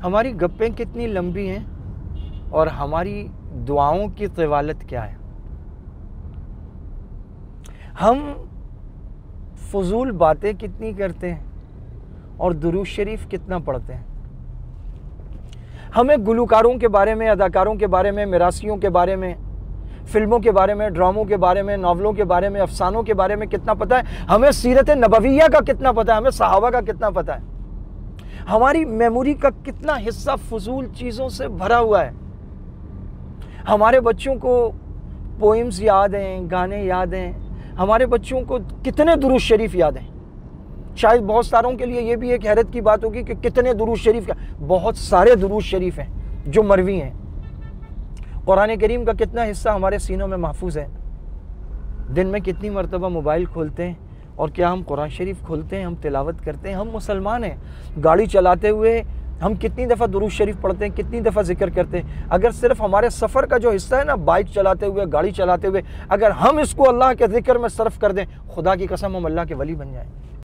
हमारी गप्पें कितनी लंबी हैं और हमारी दुआओं की तिवालत क्या है। हम फजूल बातें कितनी करते हैं और दुरूद शरीफ कितना पढ़ते हैं। हमें गुलकारों के बारे में, अदाकारों के बारे में, मिरासियों के बारे में, फिल्मों के बारे में, ड्रामों के बारे में, नावलों के बारे में, अफसानों के बारे में कितना पता है। हमें सीरत नबविया का कितना पता है, हमें सहाबा का कितना पता है। हमारी मेमोरी का कितना हिस्सा फजूल चीज़ों से भरा हुआ है। हमारे बच्चों को पोइम्स याद हैं, गाने याद हैं, हमारे बच्चों को कितने दुरूद शरीफ याद हैं। शायद बहुत सारों के लिए ये भी एक हैरत की बात होगी कि कितने दुरूद शरीफ का, बहुत सारे दुरूद शरीफ हैं जो मरवी हैं। कुरान करीम का कितना हिस्सा हमारे सीनों में महफूज है। दिन में कितनी मरतबा मोबाइल खोलते हैं और क्या हम कुरान शरीफ खोलते हैं, हम तिलावत करते हैं। हम मुसलमान हैं, गाड़ी चलाते हुए हम कितनी दफ़ा दुरूद शरीफ पढ़ते हैं, कितनी दफ़ा जिक्र करते हैं। अगर सिर्फ हमारे सफ़र का जो हिस्सा है ना, बाइक चलाते हुए, गाड़ी चलाते हुए, अगर हम इसको अल्लाह के जिक्र में सर्फ कर दें, खुदा की कसम हम अल्लाह के वली बन जाएं।